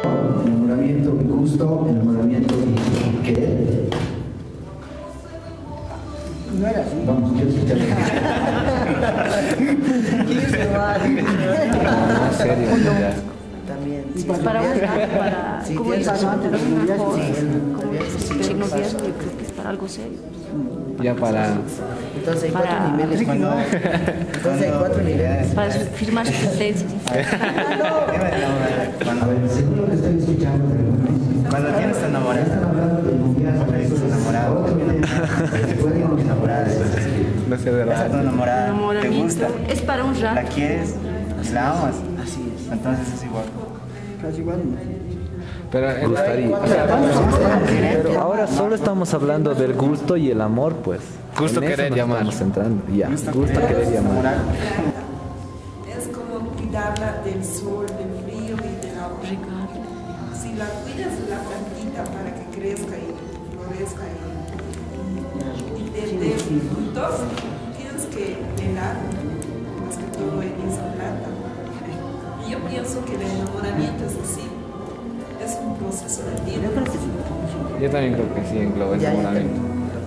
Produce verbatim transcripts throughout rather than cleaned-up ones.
Enamoramiento y gusto, enamoramiento y querer. No era así. Vamos, quiero escuchar. ¿Quién se va? En serio, ya. También. Sí, para un para Sí, como tienes dices, razón, mantener pero una ya cosa, sí, el- como ya dices, sí, el sí, noviazgo, pasa. yo creo que es para algo serio. Ya para... Entonces hay Para- cuatro niveles cuando. Entonces hay cuatro niveles. Para firmar sentencias. A Cuando, ver, según lo que estoy escuchando, cuando tienes tu enamorada, están hablando de noviazgo, cuando estás enamorado, otro tema, enamorada, No sé de esa tu verdad. enamorada, te Enamoramiento gusta, es para un la rato. quieres, la amas, Así es. entonces es igual. Casi igual. Pero eh, gustaría. Pero ahora solo estamos hablando del gusto y el amor, pues. Gusto, En eso querer nos y amar. Estamos centrando. Ya, Gusto, gusto, querer y amar. enamorar. Es como cuidarla del sol, del frío y del agua. Si la cuidas la plantita para que crezca y florezca y, y te dé frutos, tienes que velar más que todo en esa planta. Y yo pienso que el enamoramiento es así, es un proceso de tiempo. Yo también creo que sí engloba el Ya, ya enamoramiento.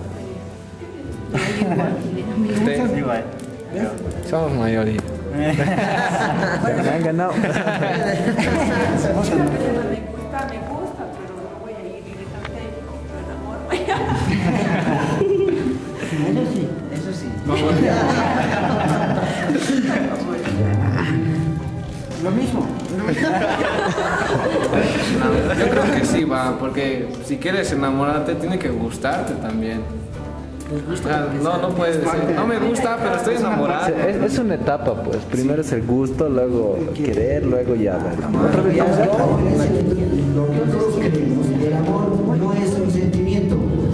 Es igual. Somos mayoría. Me han ganado. Me gusta, me gusta, pero no voy a ir directamente con enamor. Eso sí, eso sí. Lo mismo. Yo creo que sí, va, porque si quieres enamorarte, tiene que gustarte también. O sea, no, no puedes decir, no me gusta, pero estoy enamorado. Es, es una etapa, pues. Primero es el gusto, luego querer, luego ya. Otra vez vamos a- Lo que todos creemos, el amor no es un sentimiento.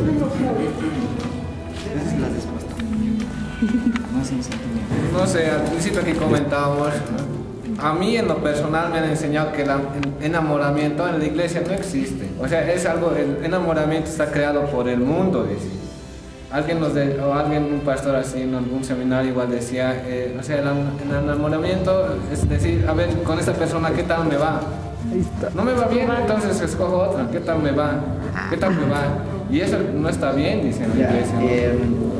Esa es la respuesta. No es un sentimiento. No sé, al principio que comentábamos, a mí en lo personal me han enseñado que el am- enamoramiento en la iglesia no existe. O sea, es algo, el enamoramiento está creado por el mundo, dice. Alguien nos de- o alguien, un pastor así en algún seminario igual decía, eh, o sea, el, am- el enamoramiento es decir, a ver, con esta persona, ¿qué tal me va? No me va bien, entonces escojo otra, ¿qué tal me va? ¿Qué tal me va? Y eso no está bien, dice en la Ya, iglesia. ¿no? eh,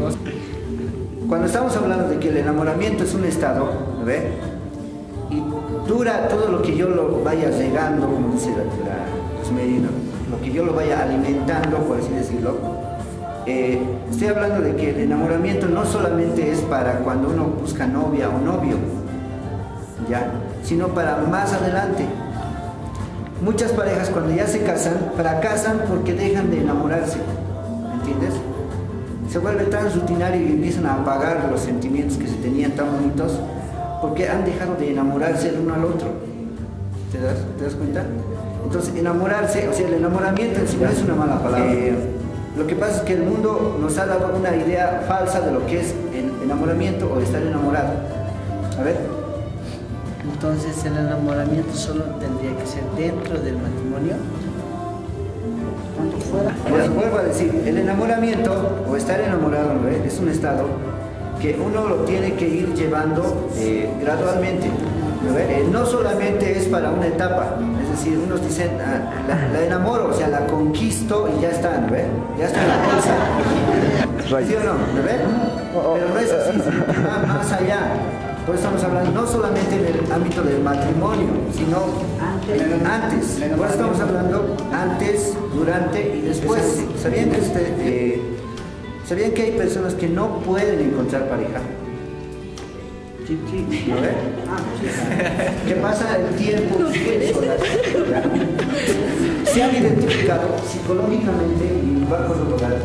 No- Cuando estamos hablando de que el enamoramiento es un estado, ¿no ve? Y dura todo lo que yo lo vaya regando, como dice la, la los medinos, lo que yo lo vaya alimentando, por así decirlo. Eh, estoy hablando de que el enamoramiento no solamente es para cuando uno busca novia o novio, ya, sino para más adelante. Muchas parejas cuando ya se casan, fracasan porque dejan de enamorarse, ¿me entiendes? Se vuelve tan rutinario y empiezan a apagar los sentimientos que se tenían tan bonitos porque han dejado de enamorarse el uno al otro. ¿Te das, te das cuenta? Entonces, enamorarse, o sea, el enamoramiento en sí no es una mala palabra. Eh, lo que pasa es que el mundo nos ha dado una idea falsa de lo que es el enamoramiento o estar enamorado. A ver. Entonces el enamoramiento solo tendría que ser dentro del matrimonio. Cuando fuera. Pues vuelvo a decir, el enamoramiento o estar enamorado, ¿no? es un estado que uno lo tiene que ir llevando eh, gradualmente. ¿no? Eh, no solamente es para una etapa, es decir, unos dicen, ah, la, la enamoro, o sea, la conquisto y ya está, ¿no? ve? Ya está en la bolsa. ¿Sí o no? ¿no ve? Pero no es así, sino que va más allá. Por eso estamos hablando no solamente en el ámbito del matrimonio, sino antes. Por eso estamos hablando antes, durante y después. ¿Sabían que, usted, eh, ¿Sabían que hay personas que no pueden encontrar pareja? Sí, sí. ¿No ve? Que pasa el tiempo siguen solas, ¿ya? Se han identificado psicológicamente y va a corroborar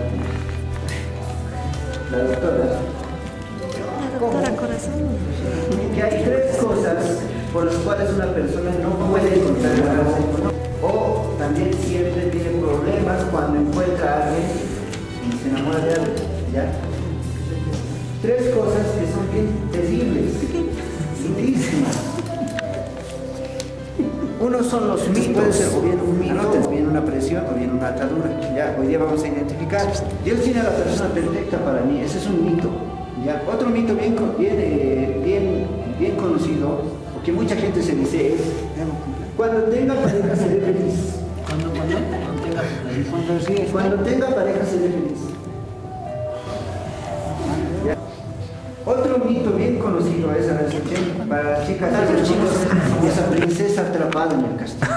la doctora. Doctora Corazón. Que hay tres cosas por las cuales una persona no puede encontrar enamorarse o también siempre tiene problemas cuando encuentra a alguien y se enamora de alguien, ¿ya? Tres cosas que son bien terribles, sutilísimas. Uno son los mitos, puede ser o bien un mito, o bien una presión, o bien una atadura. Ya, hoy día vamos a identificar. Dios tiene a la persona perfecta para mí, ese es un mito. Ya, otro mito bien, bien, eh, bien, bien conocido, o que mucha gente se dice es, cuando tenga pareja seré feliz. Cuando tenga pareja seré feliz. ¿Ya? Otro mito bien conocido es a la para las chicas y los chicos, esa princesa atrapada en el castillo.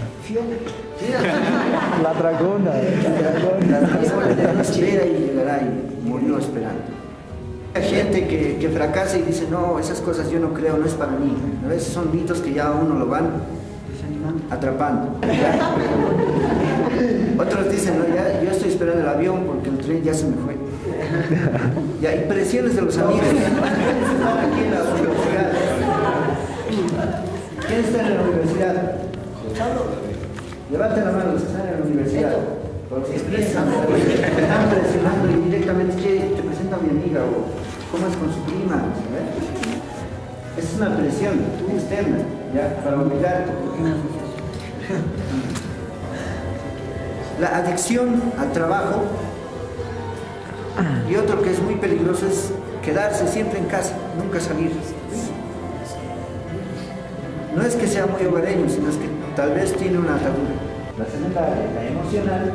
La dragona. La dragona espera y llegará y murió esperando. Hay gente que, que fracasa y dice, no, esas cosas yo no creo, no es para mí. A veces son mitos que ya a uno lo van atrapando. ¿Ya? Otros dicen, no, ya, yo estoy esperando el avión porque el tren ya se me fue. Ya, y presiones de los amigos. Aquí en la universidad. ¿Quién está en la universidad? Levanten la mano los que están en la universidad. Porque están presionando y directamente, che, te presento a mi amiga o cómo es con su prima. ¿Eh? Es una presión externa, ¿ya? Para obligarte. La adicción al trabajo y otro que es muy peligroso es quedarse siempre en casa, nunca salir. No es que sea muy hogareño, sino es que tal vez tiene una atadura. La segunda área, la emocional,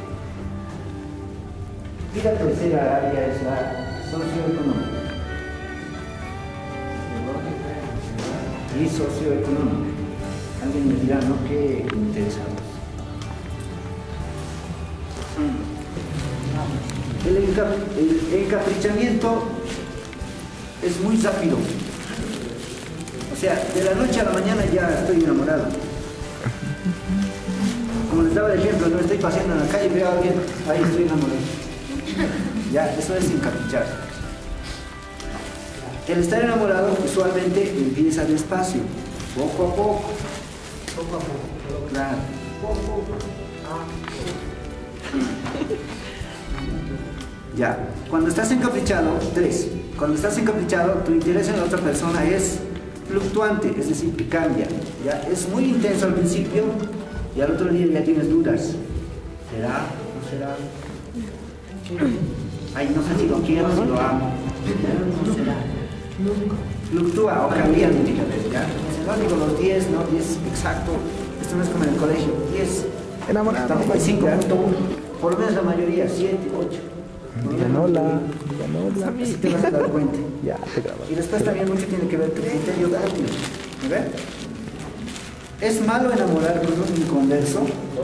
y la tercera área es la socioeconómica. Y socioeconómica. Alguien me dirá, ¿no? Qué interesante. El, encap el encaprichamiento es muy rápido. O sea, de la noche a la mañana ya estoy enamorado. Como les daba el ejemplo, no estoy paseando en la calle y veo a alguien, ahí estoy enamorado. Ya, eso es encaprichar. El estar enamorado usualmente empieza despacio, poco a poco. Poco a poco. Claro. Poco a poco. Ya, cuando estás encaprichado, tres, cuando estás encaprichado, tu interés en la otra persona es fluctuante, es decir, que cambia, ya, es muy intenso al principio y al otro día ya tienes dudas, ¿será? ¿No será? Ay, no sé si lo quiero, si lo amo, no será, fluctúa o cambia el indicador, ya, no digo los diez, no, diez exacto, esto no es como en el colegio, diez, enamorado, cinco punto uno, por lo menos la mayoría, siete, ocho. Ganó la, ganó la. Así te vas a dar cuenta. Ya, te grabas. Y después también mucho tiene que ver tu criterio de arte. ¿Ves? ¿Es malo enamorar con un inconverso?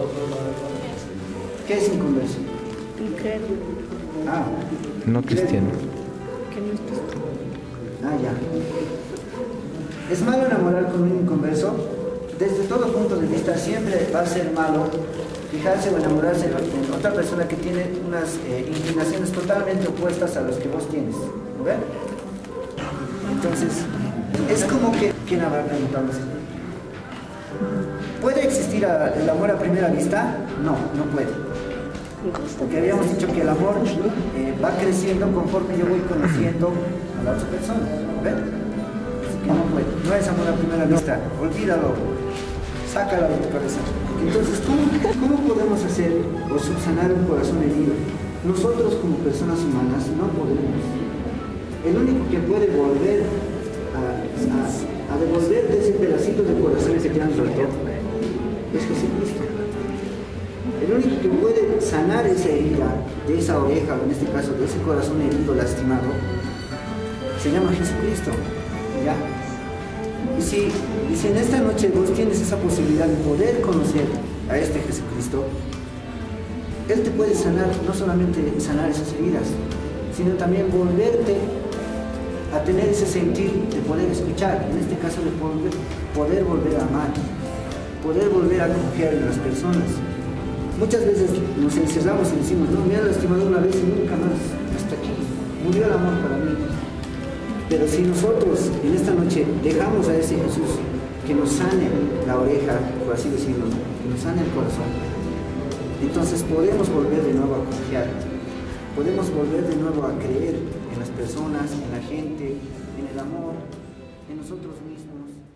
¿Qué es inconverso? Incrédulo. Ah, No cristiano. Que no es cristiano. ah, ya. ¿Es malo enamorar con un inconverso? Desde todo punto de vista siempre va a ser malo fijarse o enamorarse en otra persona que tiene unas eh, inclinaciones totalmente opuestas a las que vos tienes. ¿Ven? Entonces, es como que... ¿Quién habrá preguntado eso? ¿Puede existir a, el amor a primera vista? No, no puede. Porque habíamos dicho que el amor eh, va creciendo conforme yo voy conociendo a la otra persona. ¿Ven? Así que no puede. No es amor a primera vista. Olvídalo. Sácalo de tu cabeza. Entonces, ¿cómo, ¿cómo podemos hacer o subsanar un corazón herido? Nosotros como personas humanas no podemos. El único que puede volver a, a, a devolverte ese pedacito de corazón que te han roto es Jesucristo. El único que puede sanar esa herida de esa oreja, o en este caso de ese corazón herido, lastimado, se llama Jesucristo. ¿Ya? Y si, y si en esta noche vos tienes esa posibilidad de poder conocer a este Jesucristo, Él te puede sanar, no solamente sanar esas heridas, sino también volverte a tener ese sentir de poder escuchar, en este caso de poder, poder volver a amar, poder volver a confiar en las personas. Muchas veces nos encerramos y decimos, no, me han lastimado una vez y nunca más, hasta aquí, murió el amor para mí. Pero si nosotros en esta noche dejamos a ese Jesús que nos sane la oreja, por así decirlo, que nos sane el corazón, entonces podemos volver de nuevo a confiar, podemos volver de nuevo a creer en las personas, en la gente, en el amor, en nosotros mismos.